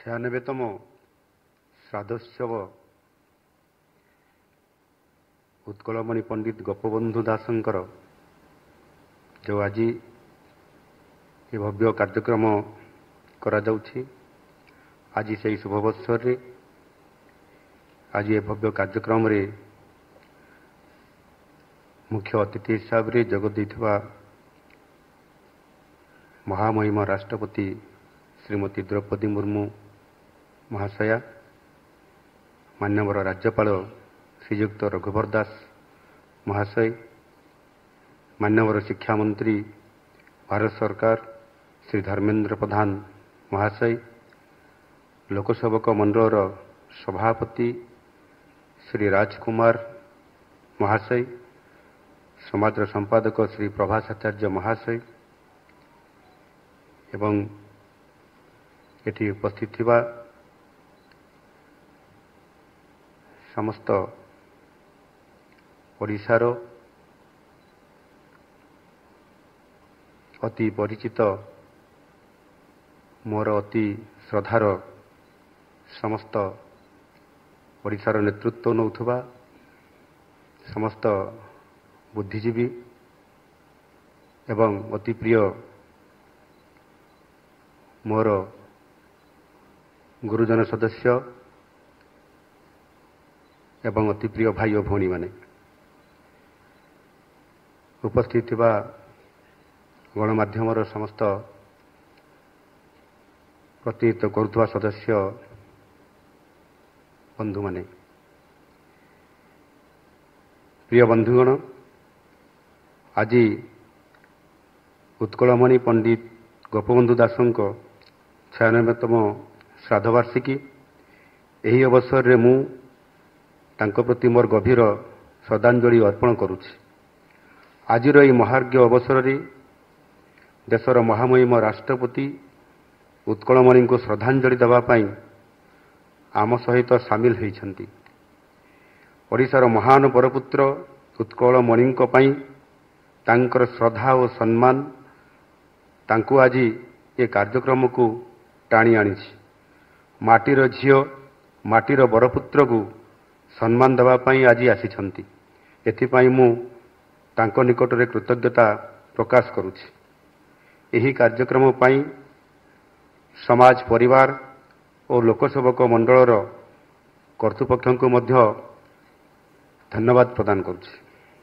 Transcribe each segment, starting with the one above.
96तम श्राद्धोत्सव उत्कलमणि पंडित गोपबंधु दासंकर जो आज ये भव्य कार्यक्रम करा जाउछि। आज से शुभवत्सर आज ये भव्य कार्यक्रम रे मुख्य अतिथि हिसाब से जोग देथिबा महामहिम राष्ट्रपति श्रीमती द्रौपदी मुर्मू महाशया, माननीय राज्यपाल श्रीयुक्त रघुवर दास महाशय, माननीय शिक्षा मंत्री भारत सरकार श्री धर्मेंद्र प्रधान महाशय, लोकसेवक मंडल सभापति श्री राजकुमार महाशय, समाज संपादक श्री प्रभास आचार्य महाशय एवं एटी उपस्थित थिबा समस्त ओडिशार अति परिचित मोर अति श्रद्धार समस्त ओडिशार नेतृत्व नौथुबा समस्त बुद्धिजीवी एवं अति प्रिय मोर गुरुजन सदस्य एवं अति प्रिय भाई और भौणी माने उपस्थित थिबा गणमाध्यम समस्त प्रतिनिधित्व करुवा सदस्य बंधु माने, प्रिय बंधुगण, आज उत्कलमणि पंडित गोपबंधु दासंक 96तम श्राद्धवार्षिकी। यही अवसर रे मु तांको प्रति मोर गभीर श्रद्धांजलि अर्पण करुछि। आजिर यह महार्घ्य अवसर रे देशर महामहिम राष्ट्रपति उत्कलमणि को श्रद्धांजलि देवा पई आम सहित सामिल होइछंती। ओडिशार महान परपुत्र उत्कलमणि पई तांकर श्रद्धा और सम्मान तांको आज ये कार्यक्रम को टाणी आनिछि। माटीर झियो माटीर बरपुत्र को सम्मान देवा पई आज आसीछंती। एथिपाई मु तांको निकट रे कृतज्ञता प्रकाश करुछि। एही कार्यक्रम पई समाज परिवार और लोकसेवक मंडलर कर्तृपक्ष को मध्य धन्यवाद प्रदान करुछि।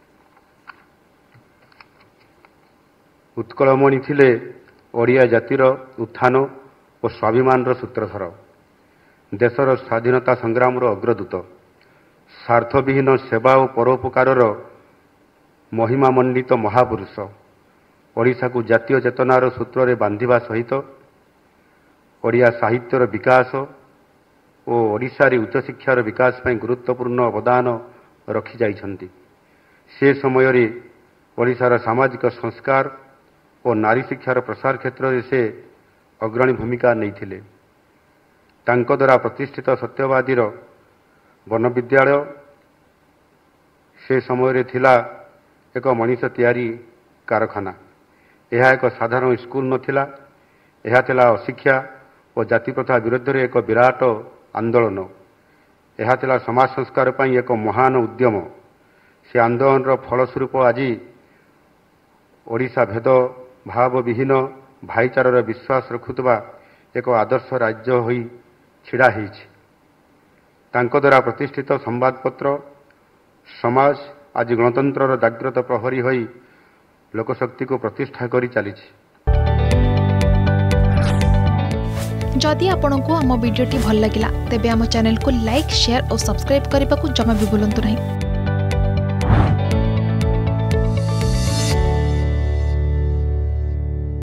उत्कलमणि थिले ओडिया जातिर उत्थान और स्वाभिमान सूत्रधर, देशर स्वाधीनता संग्राम अग्रदूत, स्वार्थविहीन सेवा और परोपकार महिमा मंडित महापुरुष, ओडिशा को जातीय चेतनार सूत्र रे बांधिबा सहित ओडिया साहित्यर विकास और ओडिशा रे उच्च शिक्षार विकास पई गुरुत्वपूर्ण अवदान रखी जाइछंती। से समय रे ओडिशार सामाजिक संस्कार और नारी शिक्षार प्रसार क्षेत्र में से अग्रणी भूमिका नहीं। तांको द्वारा प्रतिष्ठित सत्यवादीर वन विद्यालय से समय रे थिला एक मनीष तैयारी कारखाना। यह एक साधारण स्कूल नथिला, यह थिला अशिक्षा और जाति प्रथा विरुद्ध रे एक विराट आंदोलन। यह थिला समाज संस्कार पई एक महान उद्यम। से आंदोलन फलस्वरूप आज ओडिशा भेद भाव विहीन भाईचारार विश्वास रखुवा एक आदर्श राज्य होई छिड़ा होइछि। तांको द्वारा प्रतिष्ठित संवादपत्र समाज आज गणतंत्र जागृत प्रहरी होई लोकशक्ति को प्रतिष्ठा करी चलीछि। जदि आपंक आम भिडी भल लगा तेब आम चैनल को लाइक, शेयर और सब्सक्राइब करने को जमा भी भूलु नहीं।